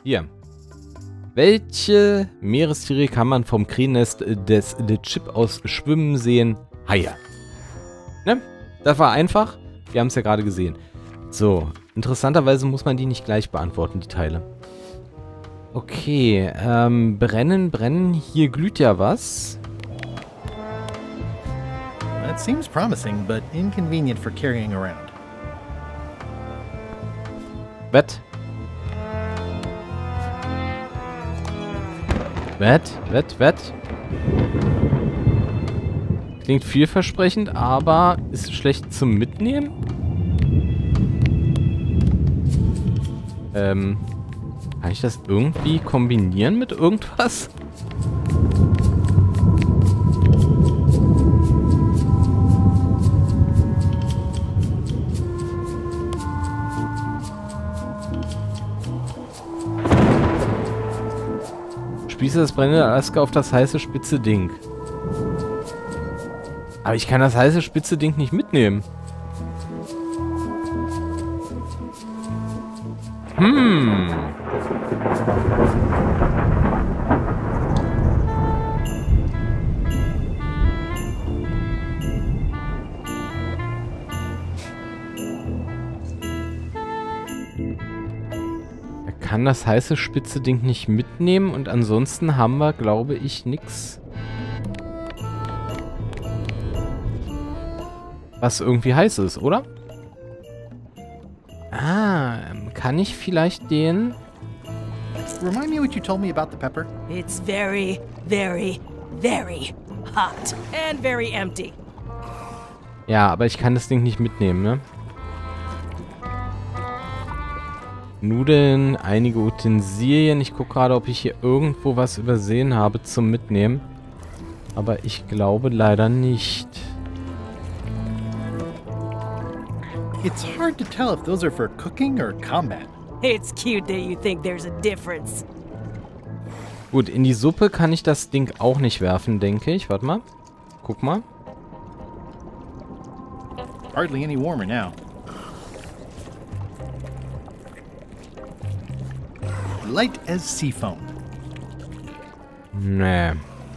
Hier. Welche Meerestiere kann man vom Krähennest des LeChip aus schwimmen sehen? Haie. Ne? Das war einfach. Wir haben es ja gerade gesehen. So. Interessanterweise muss man die nicht gleich beantworten, die Teile. Okay. Brennen. Hier glüht ja was. That seems promising, but inconvenient for carrying around. Wett. Klingt vielversprechend, aber ist schlecht zum Mitnehmen. Kann ich das irgendwie kombinieren mit irgendwas? Spieße das brennende Alaska auf das heiße spitze Ding. Aber ich kann das heiße spitze Ding nicht mitnehmen. Kann das heiße spitze Ding nicht mitnehmen und ansonsten haben wir, glaube ich, nix. Was irgendwie heiß ist, oder? Ah, kann ich vielleicht den... Remind me what you told me about the pepper? It's very, very, very hot and very empty. Ja, aber ich kann das Ding nicht mitnehmen, ne? Nudeln, einige Utensilien. Ich gucke gerade, ob ich hier irgendwo was übersehen habe zum Mitnehmen. Aber ich glaube leider nicht. It's hard to tell if those are for cooking or combat. It's cute that you think there's a difference. Gut, in die Suppe kann ich das Ding auch nicht werfen, denke ich. Warte mal. Guck mal. Hardly any warmer now. Light as sea foam. Nee.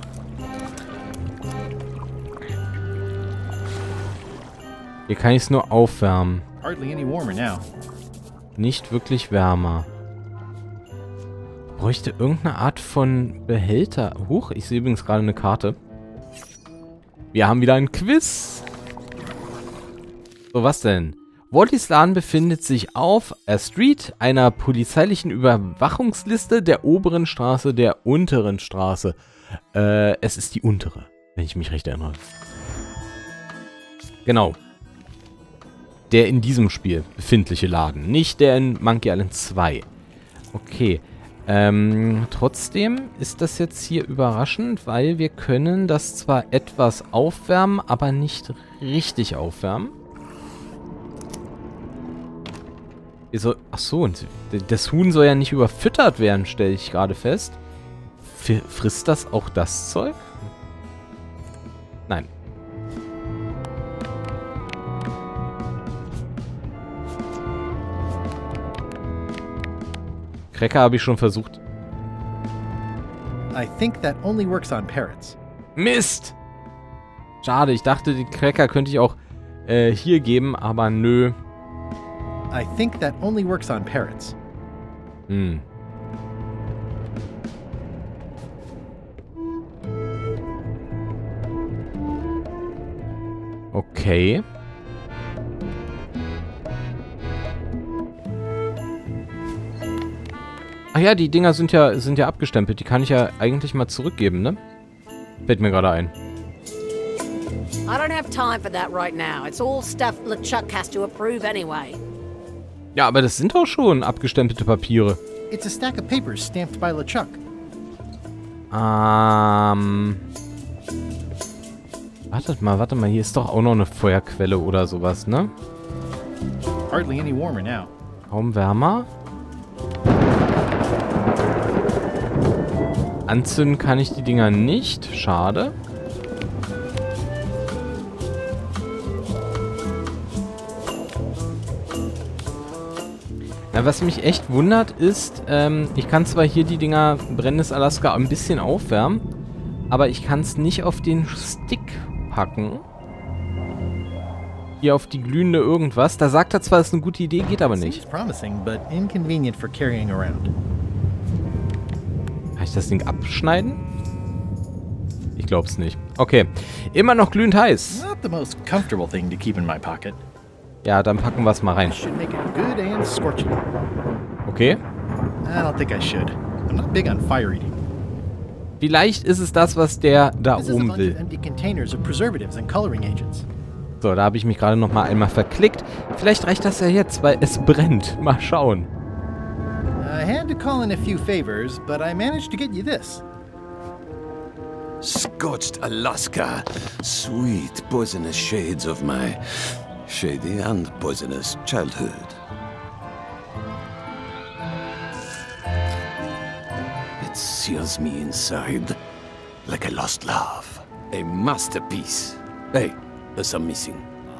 Hier kann ich es nur aufwärmen. Hardly any warmer now. Nicht wirklich wärmer. Bräuchte irgendeine Art von Behälter. Huch, ich sehe übrigens gerade eine Karte. Wir haben wieder ein Quiz. So, was denn? Wallys Laden befindet sich auf A Street, einer polizeilichen Überwachungsliste der oberen Straße der unteren Straße. Es ist die untere, wenn ich mich recht erinnere. Genau. Der in diesem Spiel befindliche Laden, nicht der in Monkey Island 2. Okay. Trotzdem ist das jetzt hier überraschend, weil wir können das zwar etwas aufwärmen, aber nicht richtig aufwärmen. Achso, das Huhn soll ja nicht überfüttert werden, stelle ich gerade fest. Frisst das auch das Zeug? Nein. Cracker habe ich schon versucht. I think that only works on parrots. Mist! Schade, ich dachte, die Cracker könnte ich auch hier geben, aber nö. I think that only works on parrots. Hm. Okay. Ach ja, die Dinger sind ja abgestempelt. Die kann ich ja eigentlich mal zurückgeben, ne? Fällt mir gerade ein. I don't have time for that right now. It's all stuff LeChuck has to approve anyway. Ja, aber das sind doch schon abgestempelte Papiere. It's a stack of papers stamped by LeChuck. Warte mal, hier ist doch auch noch eine Feuerquelle oder sowas, ne? Hardly any warmer now. Kaum wärmer. Anzünden kann ich die Dinger nicht. Schade. Ja, was mich echt wundert ist, ich kann zwar hier die Dinger brennendes Alaska ein bisschen aufwärmen, aber ich kann es nicht auf den Stick packen. Hier auf die glühende irgendwas. Da sagt er zwar, es ist eine gute Idee, geht aber nicht. Seems promising, but inconvenient for carrying around. Kann ich das Ding abschneiden? Ich glaub's nicht. Okay. Immer noch glühend heiß. Not the most comfortable thing to keep in my pocket. Ja, dann packen wir es mal rein. Should make it good and scorching. Okay. I don't think I should. I'm not big on fire eating. Vielleicht ist es das, was der da This is a oben bunch of will. empty containers of preservatives and coloring agents. So, da habe ich mich gerade noch mal einmal verklickt. Vielleicht reicht das ja jetzt, weil es brennt. Mal schauen. I had to call in a few favors, but I managed to get you this. Scorched Alaska, sweet poisonous shades of my shady and poisonous childhood. It sears me inside like a lost love. A masterpiece. Hey, there's some missing.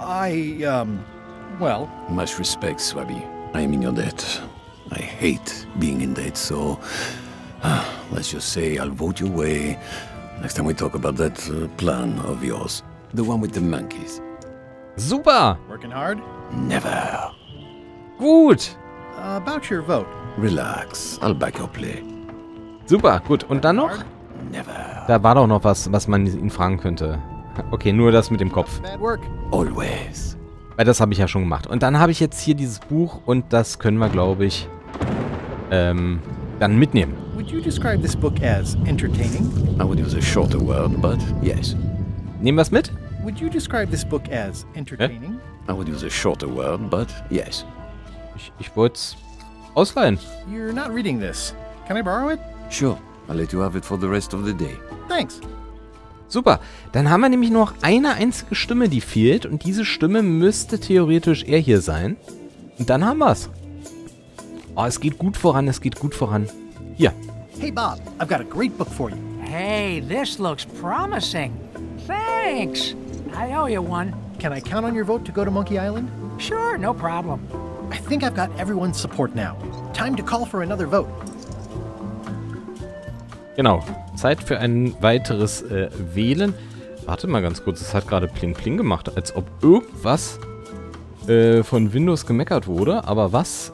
Well, Much respect, Swabby. I am in your debt. I hate being in debt, so let's just say I'll vote your way next time we talk about that plan of yours. The one with the monkeys. Super! working hard? Never. Gut! About your vote. Relax. I'll back your play. Super, gut. Und dann noch? Never. Da war doch noch was, was man ihn fragen könnte. Okay, nur das mit dem Kopf. Bad work. Always. Weil das habe ich ja schon gemacht. Und dann habe ich jetzt hier dieses Buch und das können wir, glaube ich, dann mitnehmen. Would you describe this book as entertaining? I would use a shorter word, but yes. Nehmen wir es mit? Would you describe this book as entertaining? I would use a shorter word, but yes. Ich wollte es ausleihen. You're not reading this. Can I borrow it? Sure. I'll let you have it for the rest of the day. Thanks. Super. Dann haben wir nämlich noch eine einzige Stimme, die fehlt. Und diese Stimme müsste theoretisch er hier sein. Und dann haben wir es. Oh, es geht gut voran, es geht gut voran. Hier. Hey, Bob, I've got a great book for you. Hey, this looks promising. Thanks. I owe you one. Can I count on your vote to go to Monkey Island? Sure, no problem. I think I've got everyone's support now. Time to call for another vote. Genau. Zeit für ein weiteres Wählen. Warte mal ganz kurz. Es hat gerade Pling Pling gemacht. Als ob irgendwas von Windows gemeckert wurde. Aber was?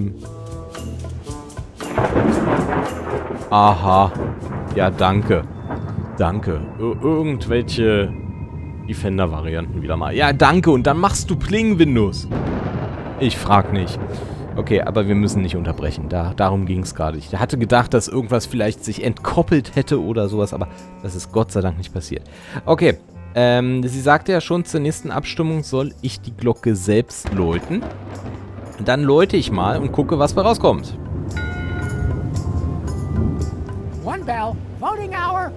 Aha. Ja, danke. Danke. Irgendwelche Defender-Varianten wieder mal. Ja, danke. Und dann machst du Pling, Windows. Ich frag nicht. Okay, aber wir müssen nicht unterbrechen. Darum ging es gerade. Ich hatte gedacht, dass irgendwas vielleicht sich entkoppelt hätte oder sowas, aber das ist Gott sei Dank nicht passiert. Okay, sie sagte ja schon, zur nächsten Abstimmung soll ich die Glocke selbst läuten. Dann läute ich mal und gucke, was bei rauskommt. One bell. Voting hour.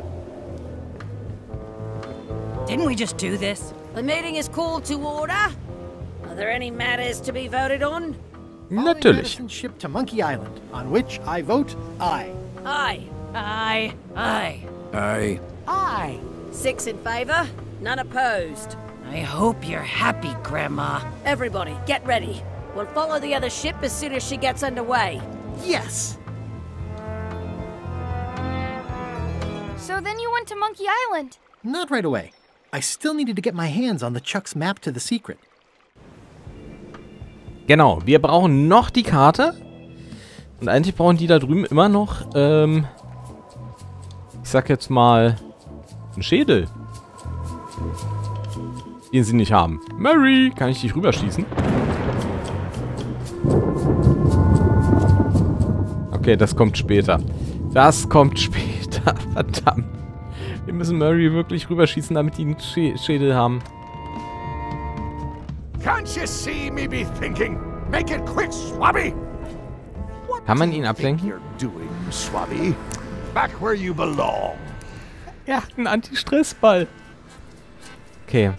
Didn't we just do this? The meeting is called to order. Are there any matters to be voted on? Natürlich. Medicine shipped to Monkey Island, on which I vote aye. Aye. Aye. Aye. Aye. Aye. 6 in favor, none opposed. I hope you're happy, Grandma. Everybody, get ready. We'll follow the other ship as soon as she gets underway. Yes! So then you went to Monkey Island. Not right away. I still needed to get my hands on the Chuck's map to the secret. Genau, wir brauchen noch die Karte. Und eigentlich brauchen die da drüben immer noch, ich sag jetzt mal, einen Schädel. Den sie nicht haben. Mary, kann ich dich rüberschießen? Okay, das kommt später. Das kommt später, verdammt. Wir müssen Mary wirklich rüberschießen, damit die einen Schädel haben. Can't you see me be thinking? Make it quick, Swabby! Kann man ihn Think ablenken? you're doing, Swabby? Back where you belong. Er hat einen Anti-Stress-Ball. Okay.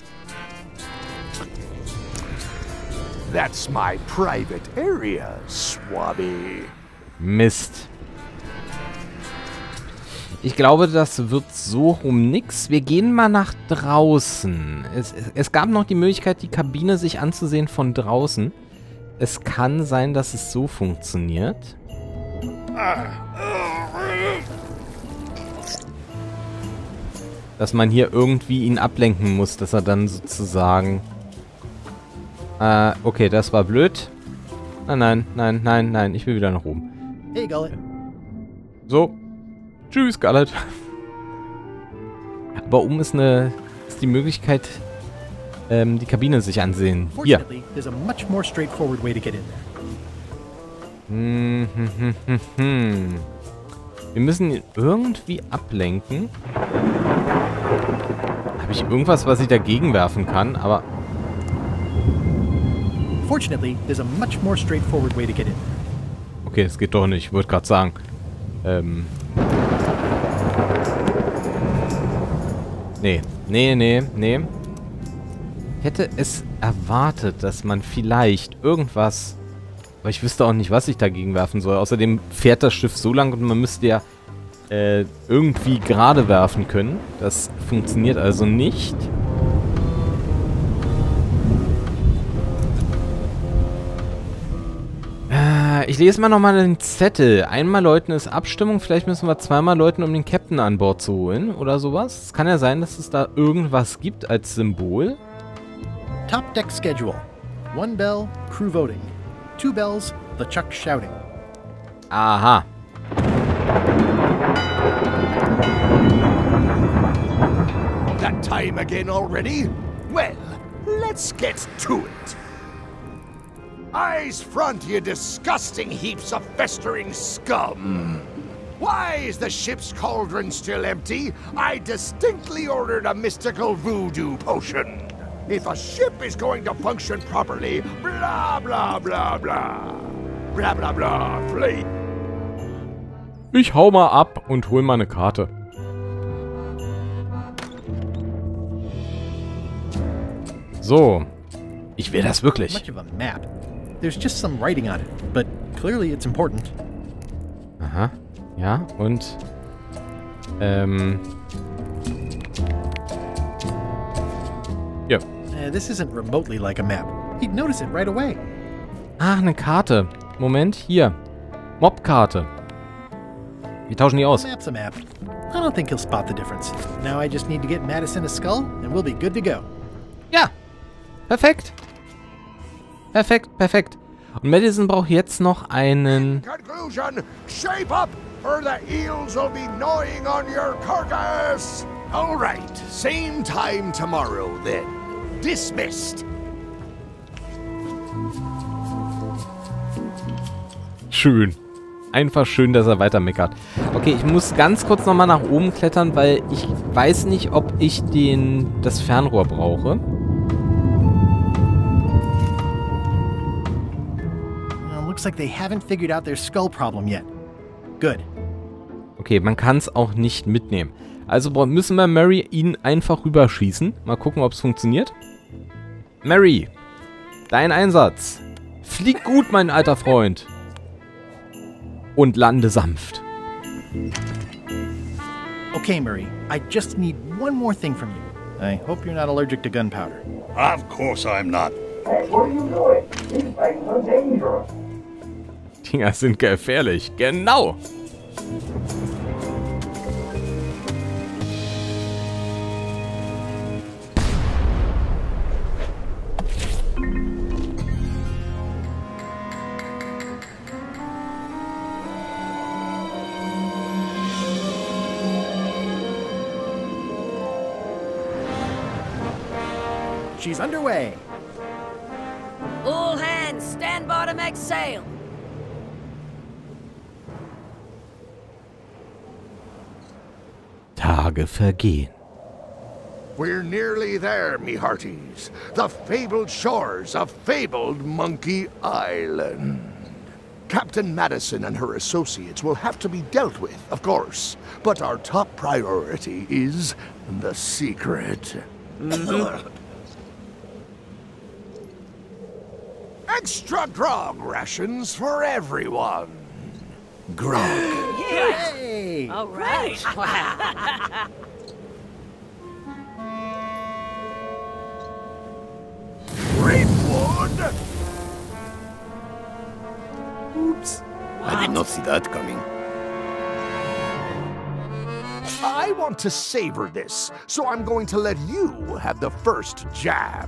That's my private area, Swabby. Mist. Ich glaube, das wird so rum nix. Wir gehen mal nach draußen. Es gab noch die Möglichkeit, die Kabine sich anzusehen von draußen. es kann sein, dass es so funktioniert. Dass man hier irgendwie ihn ablenken muss, dass er dann sozusagen... okay, das war blöd. Nein, ich will wieder nach oben. Hey, Gullet. So. Tschüss, Gullet. Aber oben ist die Möglichkeit, die Kabine sich ansehen. Hier. Fortunately, there's a much more straightforward way to get in there. Wir müssen ihn irgendwie ablenken. Habe ich irgendwas, was ich dagegen werfen kann? Aber... Fortunately, there's a much more straightforward way to get in there. Okay, es geht doch nicht. Ich wollte gerade sagen. Nee. Ich hätte es erwartet, dass man vielleicht irgendwas... Aber ich wüsste auch nicht, was ich dagegen werfen soll. Außerdem fährt das Schiff so lang und man müsste ja irgendwie gerade werfen können. Das funktioniert also nicht. Ich lese mal nochmal den Zettel. Einmal läuten ist Abstimmung. Vielleicht müssen wir zweimal läuten, um den Captain an Bord zu holen. Oder sowas. Es kann ja sein, dass es da irgendwas gibt als Symbol. Top deck schedule. 1 bell, crew voting. 2 bells, the Chuck shouting. Aha. That time again already? Well, let's get to it. Eyes front, you disgusting heaps of festering scum! Why is the ship's cauldron still empty? I distinctly ordered a mystical voodoo potion. If a ship is going to function properly, blah blah blah blah. Blah blah blah, please. Ich hau mal ab und hol mal eine Karte. So. Ich will das wirklich. Much of a map. There's just some writing on it, but clearly it's important. Aha. Ja, und... Ja. This isn't remotely like a map. He'd notice it right away. Ach, eine Karte. Moment, hier. Mobkarte. Wir tauschen die aus. A map's a map. I don't think he'll spot the difference. Now I just need to get Madison a skull, and we'll be good to go. Ja. Perfekt. Perfekt. Und Madison braucht jetzt noch einen... Conclusion, shape up, or the eels will be gnawing on your carcass. All right, same time tomorrow then. Dismissed. Schön. Einfach schön, dass er weiter meckert. Okay, ich muss ganz kurz nochmal nach oben klettern, weil ich weiß nicht, ob ich das Fernrohr brauche. Looks like they haven't figured out their skull problem yet. Good. Okay, man kann es auch nicht mitnehmen. Also müssen wir Mary ihn einfach rüberschießen. Mal gucken, ob es funktioniert. Mary, dein Einsatz. Flieg gut, mein alter Freund. Und lande sanft. Okay, Murray, I just need one more thing from you. I hope you're not allergic to gunpowder. Of course I'm not. Dinger sind gefährlich. Genau. She's underway. All hands, stand by to make sail. Tage vergehen. We're nearly there, me hearties. The fabled shores of fabled Monkey Island. Captain Madison and her associates will have to be dealt with, of course. But our top priority is the secret. Extra grog rations for everyone. Grog. Hey! All right. Greenwood! I did not see that coming. I want to savor this, so I'm going to let you have the first jab.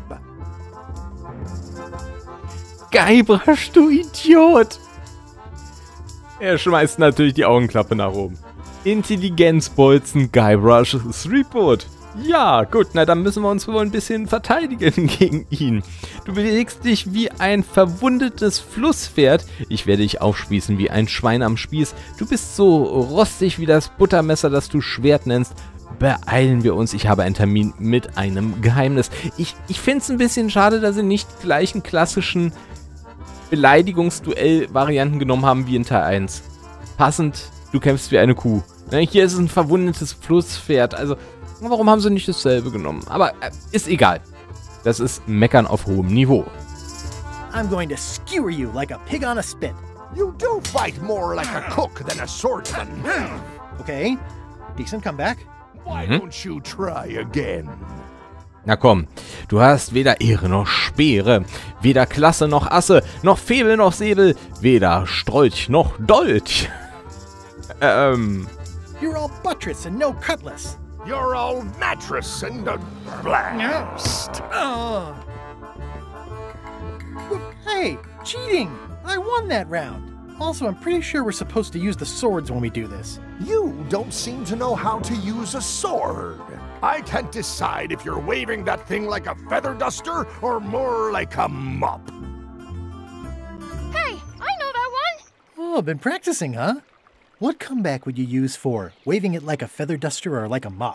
Guybrush, du Idiot! Er schmeißt natürlich die Augenklappe nach oben. Intelligenzbolzen Guybrush Threepwood. Ja, gut, na dann müssen wir uns wohl ein bisschen verteidigen gegen ihn. Du bewegst dich wie ein verwundetes Flusspferd. Ich werde dich aufspießen wie ein Schwein am Spieß. Du bist so rostig wie das Buttermesser, das du Schwert nennst. Beeilen wir uns, ich habe einen Termin mit einem Geheimnis. Ich finde es ein bisschen schade, dass sie nicht gleich einen klassischen Beleidigungsduell-Varianten genommen haben wie in Teil 1. Passend, du kämpfst wie eine Kuh. Hier ist es ein verwundetes Flusspferd, also warum haben sie nicht dasselbe genommen? Aber ist egal. Das ist Meckern auf hohem Niveau. I'm going to skewer you like a pig on a spit. You do fight more like a cook than a swordsman. Okay, decent comeback. Why don't you try again? Na komm, du hast weder Ehre noch Speere, weder Klasse noch Asse, noch Febel noch Säbel, weder Strolch noch Dolch. You're all buttress and no cutlass. You're all mattress and a blast. Hey, cheating! I won that round. Also, I'm pretty sure we're supposed to use the swords when we do this. You don't seem to know how to use a sword. I can't decide if you're waving that thing like a feather duster or more like a mop. Hey, I know that one! Oh, been practicing, huh? What comeback would you use for waving it like a feather duster or like a mop?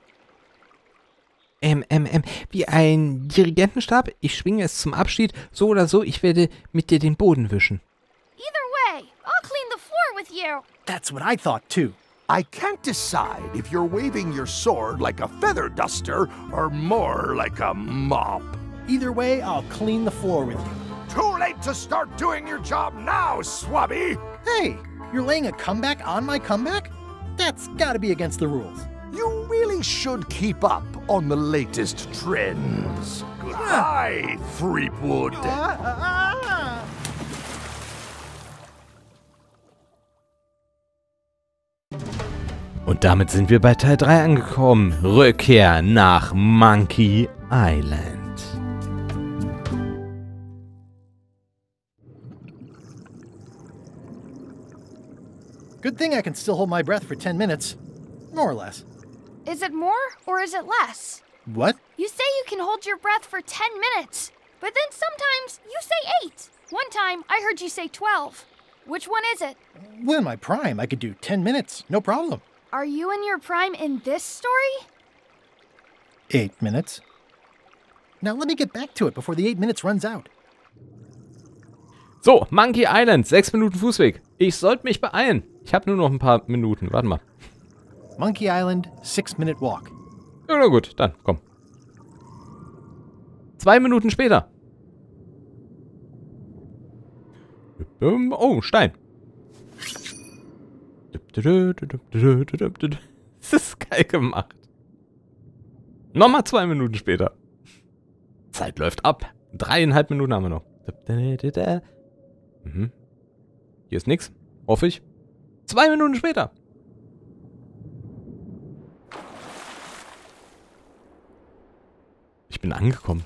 Wie ein Dirigentenstab. Ich schwinge es zum Abschied. So oder so, ich werde mit dir den Boden wischen. Either way, I'll clean the floor with you. That's what I thought, too. I can't decide if you're waving your sword like a feather duster or more like a mop. Either way, I'll clean the floor with you. Too late to start doing your job now, Swabby! Hey, you're laying a comeback on my comeback? That's gotta be against the rules. You really should keep up on the latest trends. Goodbye, Threepwood. Und damit sind wir bei Teil 3 angekommen. Rückkehr nach Monkey Island. Good thing I can still hold my breath for 10 minutes. More or less. Is it more or is it less? What? You say you can hold your breath for 10 minutes, but then sometimes you say 8. One time I heard you say 12. Which one is it? Well, in my prime, I could do 10 minutes, no problem. Are you in your prime in this story? 8 minutes. Now let me get back to it before the 8 minutes runs out. So, Monkey Island, 6 Minuten Fußweg. Ich sollte mich beeilen. Ich habe nur noch ein paar Minuten. Warte mal. Monkey Island, 6-minute walk. Ja, na gut, dann, komm. 2 Minuten später. Oh, Stein. Das ist geil gemacht. Nochmal 2 Minuten später. Zeit läuft ab. 3,5 Minuten haben wir noch. Hier ist nix. Hoffe ich. 2 Minuten später. Ich bin angekommen.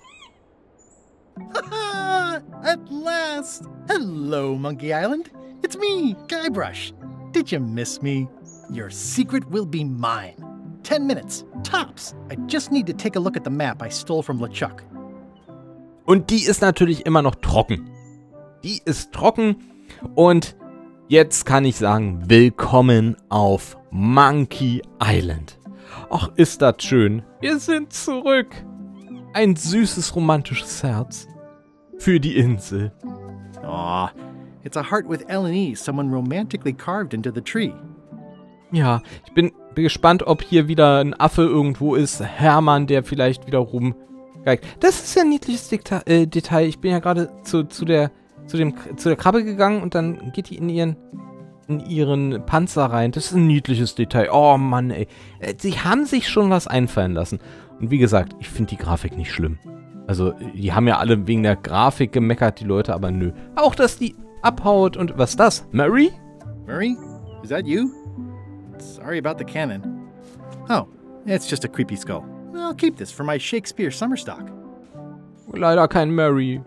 At last! Hello, Monkey Island. It's me, Guybrush. Did you miss me? Your secret will be mine. 10 minutes, tops. I just need to take a look at the map I stole from LeChuck. Und die ist natürlich immer noch trocken. Die ist trocken und jetzt kann ich sagen, willkommen auf Monkey Island. Ach, ist das schön. Wir sind zurück. Ein süßes, romantisches Herz für die Insel. Aw, it's a heart with L&E someone romantically carved into the tree. Ja, ich bin gespannt, ob hier wieder ein Affe irgendwo ist. Hermann, der vielleicht wieder rumgeigt. Das ist ja ein niedliches Detail. Ich bin ja gerade zu der Krabbe gegangen und dann geht die in ihren Panzer rein. Das ist ein niedliches Detail. Oh Mann, ey. Sie haben sich schon was einfallen lassen. Und wie gesagt, ich finde die Grafik nicht schlimm. Also, die haben ja alle wegen der Grafik gemeckert, die Leute, aber nö. Auch, dass die abhaut und was ist das? Murray? Murray? Is that you? Sorry about the cannon. Oh, it's just a creepy skull. I'll keep this for my Shakespeare summer stock. Leider kein Murray.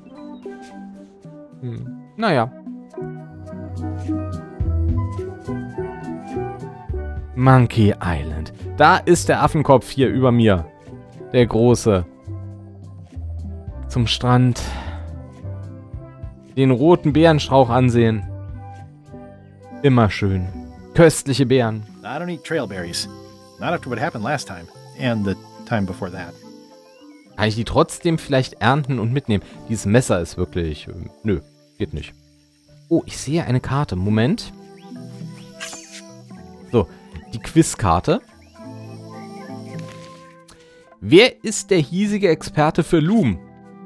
Naja. Monkey Island. Da ist der Affenkopf hier über mir. Der große. Zum Strand. Den roten Beerenstrauch ansehen. Immer schön. Köstliche Beeren. I don't eat trailberries. Not after what happened last time. And the time before that. Kann ich die trotzdem vielleicht ernten und mitnehmen? Dieses Messer ist wirklich... nö, geht nicht. Oh, ich sehe eine Karte. Moment. So, die Quizkarte. Wer ist der hiesige Experte für Loom?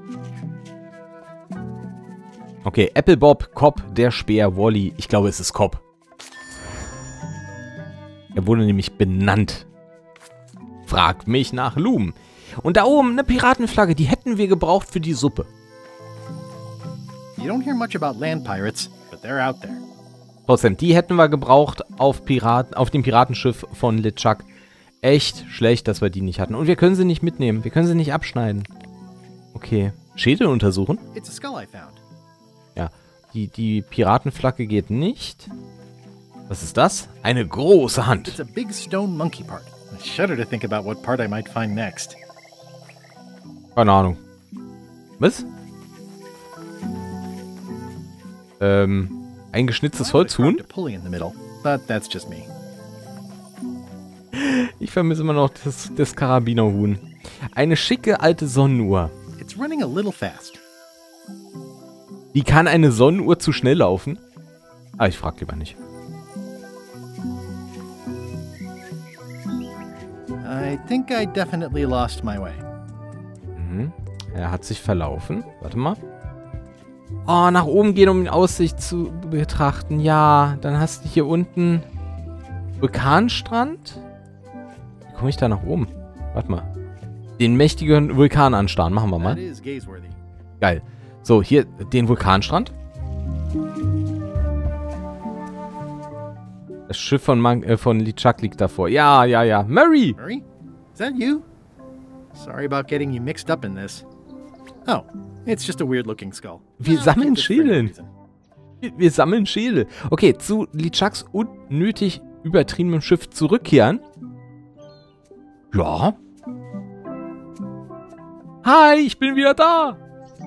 Okay, Applebob, Cobb, der Speer, Wally. Ich glaube, es ist Cobb. Er wurde nämlich benannt. Fragt mich nach Loom. Und da oben eine Piratenflagge, die hätten wir gebraucht für die Suppe. You don't hear much about land pirates, but they're out there. Trotzdem, die hätten wir gebraucht auf dem Piratenschiff von LeChuck. Echt schlecht, dass wir die nicht hatten. Und wir können sie nicht mitnehmen. Wir können sie nicht abschneiden. Okay. Schädel untersuchen? It's a skull I found. Ja. Die Piratenflagge geht nicht. Was ist das? Eine große Hand. It's a big stone monkey part. I shudder to think about what part I might find next. Keine Ahnung. Was? Ein geschnitztes Holzhuhn? Ich vermisse immer noch das Karabinerhuhn. Eine schicke alte Sonnenuhr. Wie kann eine Sonnenuhr zu schnell laufen? Ah, ich frag lieber nicht. I think I definitely lost my way. Er hat sich verlaufen. Warte mal. Oh, nach oben gehen, um die Aussicht zu betrachten. Ja, dann hast du hier unten Vulkanstrand. Wie komme ich da nach oben? Warte mal. Den mächtigen Vulkan anstarren. Machen wir mal. Geil. So, hier den Vulkanstrand. Das Schiff von LeChuck liegt davor. Ja, ja, ja. Murray! Murray? Is that you? Sorry about getting you mixed up in this. Oh, it's just a weird-looking skull. Wir sammeln Schädel. Wir sammeln Schädel. Okay, zu LeChucks unnötig übertriebenem Schiff zurückkehren. Ja. Hi, ich bin wieder da.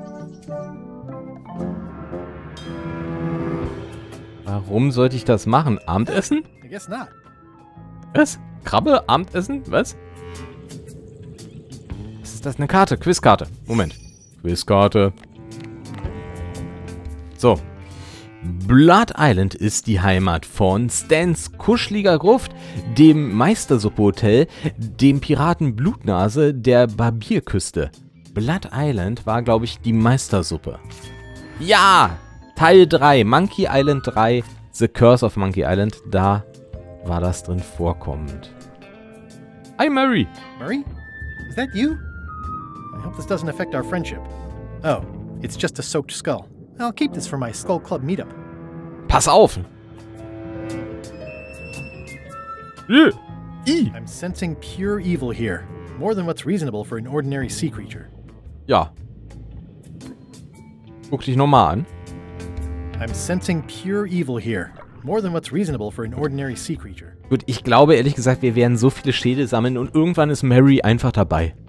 Warum sollte ich das machen? Abendessen? I guess not. Was? Krabbe? Abendessen? Was? Was ist das? Eine Karte? Quizkarte. Moment. Quizkarte. So. Blood Island ist die Heimat von Stans kuscheliger Gruft, dem Meistersuppe-Hotel, dem Piraten Blutnase, der Barbierküste. Blood Island war, glaube ich, die Meistersuppe. Ja! Teil 3, Monkey Island 3, The Curse of Monkey Island, da war das drin vorkommend. Hi, Murray. Murray? Is that you? I hope this doesn't affect our friendship. Oh, it's just a soaked skull. I'll keep this for my Skull Club meetup. Pass auf! I'm sensing pure evil here. More than what's reasonable for an ordinary sea creature. Ja. Guck dich nochmal an. I'm sensing pure evil here. More than what's reasonable for an ordinary sea creature. Gut, ich glaube ehrlich gesagt, wir werden so viele Schädel sammeln und irgendwann ist Murray einfach dabei.